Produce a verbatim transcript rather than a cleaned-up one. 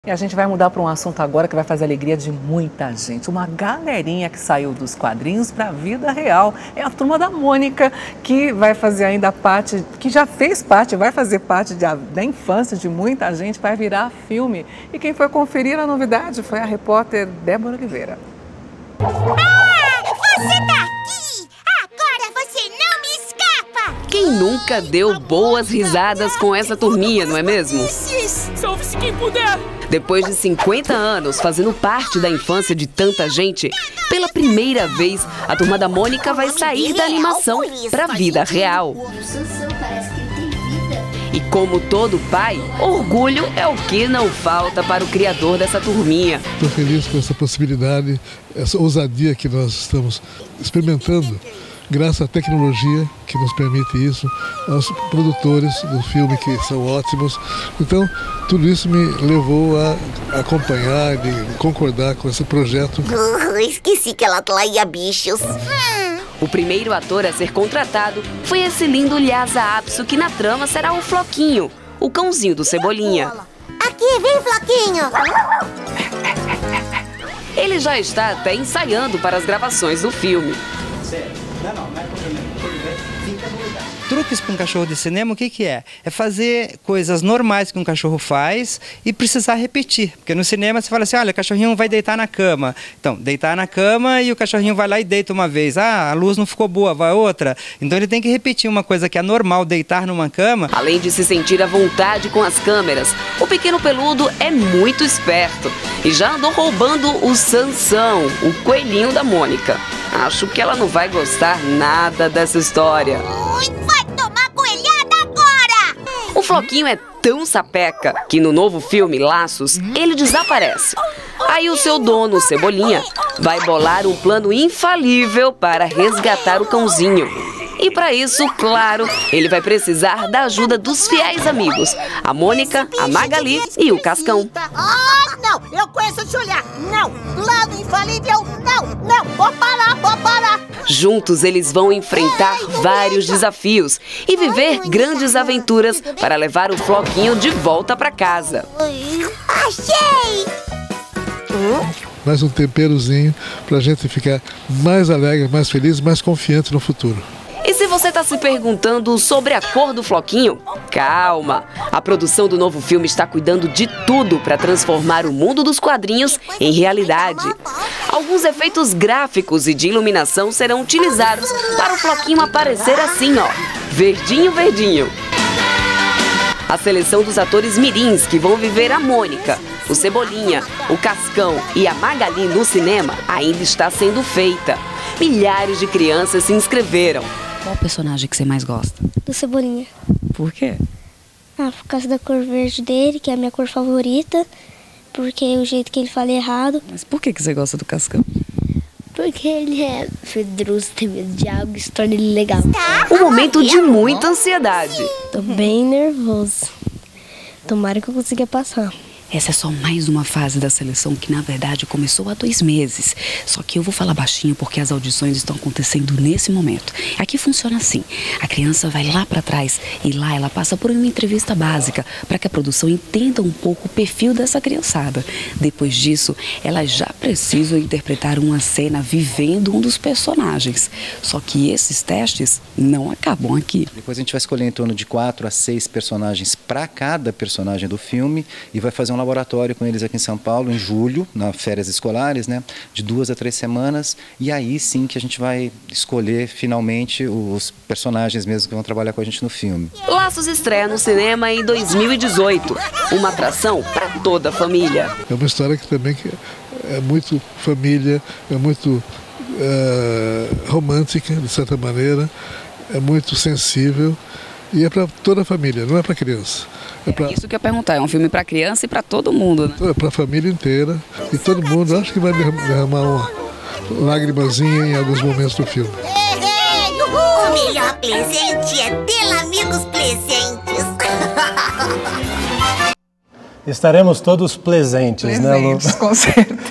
E a gente vai mudar para um assunto agora que vai fazer a alegria de muita gente. Uma galerinha que saiu dos quadrinhos para a vida real. É a Turma da Mônica, que vai fazer ainda parte, que já fez parte, vai fazer parte de, da infância de muita gente, vai virar filme. E quem foi conferir a novidade foi a repórter Débora Oliveira. Ah, você tá aqui! Agora você não me escapa! Quem nunca deu boas risadas com essa turminha, não é mesmo? Salve-se quem puder! Depois de cinquenta anos fazendo parte da infância de tanta gente, pela primeira vez, a Turma da Mônica vai sair da animação para a vida real. E como todo pai, orgulho é o que não falta para o criador dessa turminha. Estou feliz com essa possibilidade, essa ousadia que nós estamos experimentando, graças à tecnologia que nos permite isso, aos produtores do filme que são ótimos. Então, tudo isso me levou a acompanhar e concordar com esse projeto. Uh, esqueci que ela atraía bichos. Hum. O primeiro ator a ser contratado foi esse lindo Lhasa Apso, que na trama será o Floquinho, o cãozinho do Cebolinha. Aqui, vem, Floquinho! Ele já está até ensaiando para as gravações do filme. Truques para um cachorro de cinema, o que que é? É fazer coisas normais que um cachorro faz e precisar repetir. Porque no cinema você fala assim, olha, o cachorrinho vai deitar na cama. Então, deitar na cama e o cachorrinho vai lá e deita uma vez. Ah, a luz não ficou boa, vai outra. Então ele tem que repetir uma coisa que é normal, deitar numa cama. Além de se sentir à vontade com as câmeras, o pequeno peludo é muito esperto e já andou roubando o Sansão, o coelhinho da Mônica. Acho que ela não vai gostar nada dessa história. Vai tomar coelhada agora! O Floquinho é tão sapeca que no novo filme Laços, ele desaparece. Aí o seu dono, o Cebolinha, vai bolar um plano infalível para resgatar o cãozinho. E para isso, claro, ele vai precisar da ajuda dos fiéis amigos, a Mônica, a Magali e o Cascão. Ah, não! Eu conheço esse olhar! Não! Plano infalível! Não! Não! Vou parar! Vou parar! Juntos eles vão enfrentar vários desafios e viver grandes aventuras para levar o Floquinho de volta para casa. Achei! Mais um temperozinho para a gente ficar mais alegre, mais feliz, mais confiante no futuro. E se você está se perguntando sobre a cor do Floquinho, calma! A produção do novo filme está cuidando de tudo para transformar o mundo dos quadrinhos em realidade. Alguns efeitos gráficos e de iluminação serão utilizados para o Floquinho aparecer assim, ó, verdinho, verdinho. A seleção dos atores mirins que vão viver a Mônica, o Cebolinha, o Cascão e a Magali no cinema ainda está sendo feita. Milhares de crianças se inscreveram. Qual personagem que você mais gosta? Do Cebolinha. Por quê? Ah, por causa da cor verde dele, que é a minha cor favorita. Porque o jeito que ele fala errado. Mas por que que você gosta do Cascão? Porque ele é medroso, tem medo de água, isso torna ele legal. Um momento de muita ansiedade. Tô bem nervoso. Tomara que eu consiga passar. Essa é só mais uma fase da seleção que, na verdade, começou há dois meses. Só que eu vou falar baixinho porque as audições estão acontecendo nesse momento. Aqui funciona assim. A criança vai lá para trás e lá ela passa por uma entrevista básica para que a produção entenda um pouco o perfil dessa criançada. Depois disso, elas já precisam interpretar uma cena vivendo um dos personagens. Só que esses testes não acabam aqui. Depois a gente vai escolher em torno de quatro a seis personagens para cada personagem do filme e vai fazer um laboratório com eles aqui em São Paulo, em julho, nas férias escolares, né, de duas a três semanas, e aí sim que a gente vai escolher finalmente os personagens mesmo que vão trabalhar com a gente no filme. Laços estreia no cinema em dois mil e dezoito, uma atração para toda a família. É uma história que também é muito família, é muito é, romântica, de certa maneira, é muito sensível. E é para toda a família, não é para criança. É pra... Isso que eu ia perguntar, é um filme para criança e para todo mundo, né? É para a família inteira. E todo mundo, acho que vai derramar uma lágrimazinha em alguns momentos do filme. O melhor presente é ter amigos presentes. Estaremos todos presentes, Presentes, né, Lu? Com certeza.